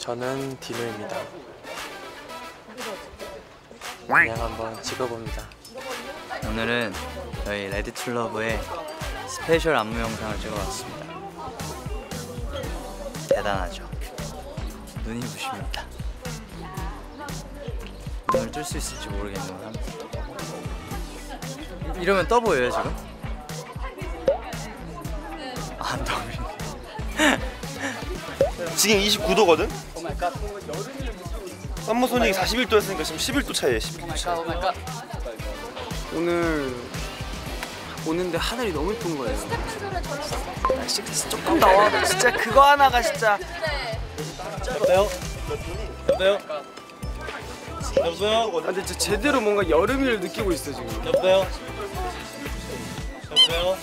저는 디노입니다. 그냥 한번 찍어봅니다. 오늘은 저희 레드툴러브의 스페셜 안무 영상을 찍어봤습니다. 대단하죠? 눈이 부십니다. 눈을 뜰 수 있을지 모르겠지만 이러면 떠 보여요 지금? 안 떠 보이네. 지금 29도거든? 썸머소닉이 41도였으니까 지금 11도 차이에요. 11도 차이. 오늘 오는데 하늘이 너무 예쁜 거예요. 날씨 조금 더워. 진짜 그거 하나가 진짜. 여보세요? 여보세요? 여보세요? 아, 근데 진짜 제대로 뭔가 여름을 느끼고 있어 지금. 여보세요? 여보세요?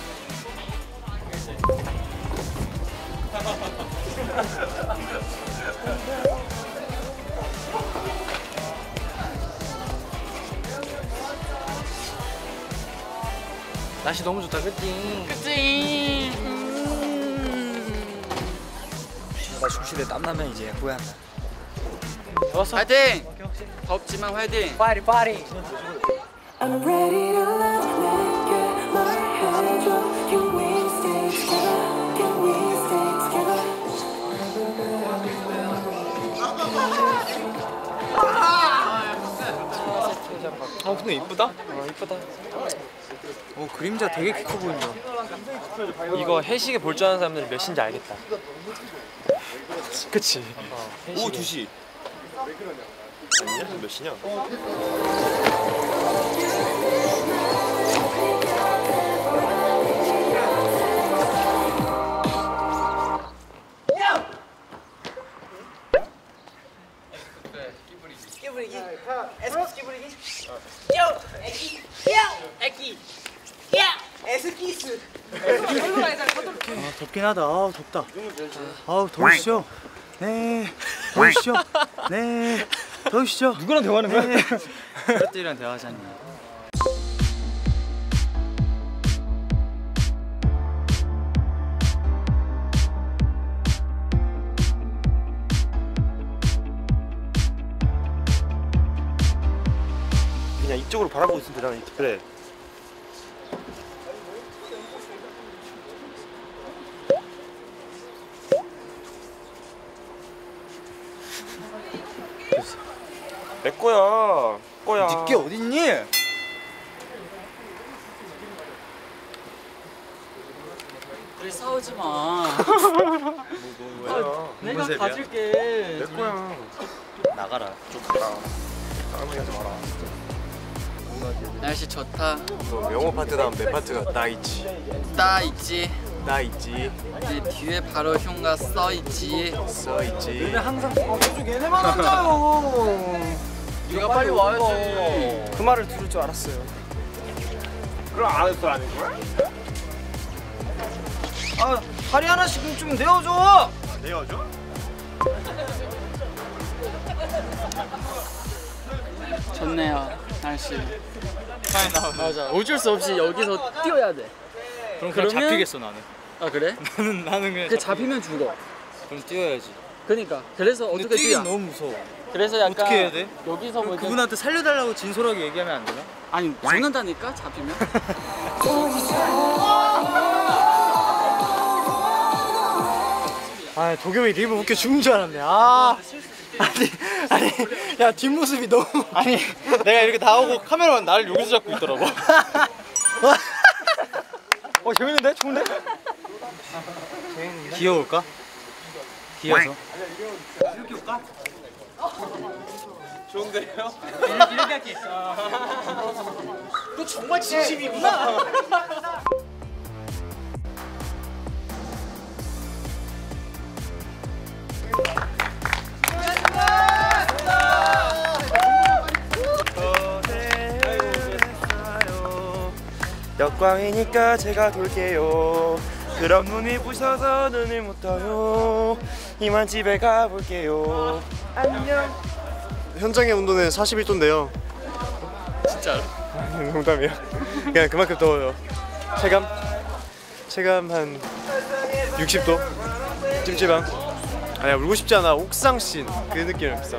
날씨 너무 좋다, 그치? 그치. 나 숨쉬대 땀나면 이제 후회한다. 좋았어. 화이팅! 덥지만 화이팅! 파리 파리! I'm ready to love you. 말해줘. Can we stay together? Can we stay together? 근데 이쁘다? 이쁘다. 그림자 되게 커 보인다. 이거 해시계 볼 줄 아는 사람들은 몇 시인지 알겠다. 그치? 오후 2시. 아니냐? 몇 시냐? 덥긴 하다. 아우 덥다. 아우 더우시죠? 네. 더우시죠? 네. 더우시죠? 누구랑 대화하는 거야? 이것들이랑 대화하자니. 그냥 이쪽으로 바라보고 있으면 되잖아. 그래. 내 거야. 거야. 니께 어딨니? 우리 싸우지 마. 내가 셉이야? 가질게. 내 거야. 나가라. 좀 가라. 다른 얘기 하지 마라. 날씨 좋다. 영어 파트 다음 내 파트가 나 있지. 따 있지. 나 있지. 내 뒤에 바로 흉가 써 있지. 써 있지. 항상 계속 얘네만 앉아요. 네가 빨리 와야지. 그 말을 들을 줄 알았어요. 그럼 안 했어 아닌 거야? 아, 다리 하나씩 좀 내어줘. 내어줘? 좋네요 날씨. 맞아. 어쩔 수 없이 여기서 뛰어야 돼. 그럼 그냥 그러면- 잡히겠어 나는. 아 그래? 나는 그냥 그 잡히면 죽어. 그럼 뛰어야지. 그러니까 그래서 근데 어떻게 뛰긴 뛰어? 너무 무서워. 그래서 약간 어떻게 해야 돼? 여기서 뭐 그분한테 살려달라고 진솔하게 얘기하면 안 되나? 아니 죽는다니까 잡히면. 아, 도겸이 리브 웃겨 죽는 줄 알았네. 아, 아니, 야 뒷모습이 너무. 아니 내가 이렇게 나오고 카메라만 나를 여기서 잡고 있더라고. 재밌는데? 좋은데? 귀여울까? 귀여워서. 좋은데요? 이렇게 할게. 너 정말 진심이구나. 역광이니까 제가 돌게요. 그럼 눈이 부셔서 눈을 못 떠요. 이만 집에 가볼게요. 안녕. 현장의 온도는 41도인데요. 진짜로? 농담이에요. 그냥 그만큼 더워요. 체감 한 60도. 찜찜함. 아니야 울고 싶지 않아. 옥상씬 그 느낌을 비싸.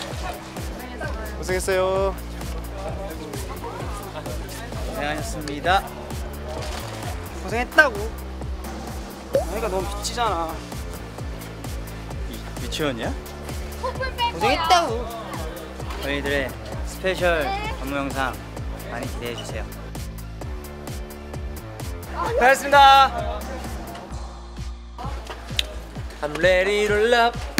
고생했어요. 고생하셨습니다. 고생했다고. 너희가 너무 미치잖아. 미치원이야? 고생했다고. 저희들의 스페셜 안무 영상 많이 기대해 주세요. 고맙습니다. I'm ready to love.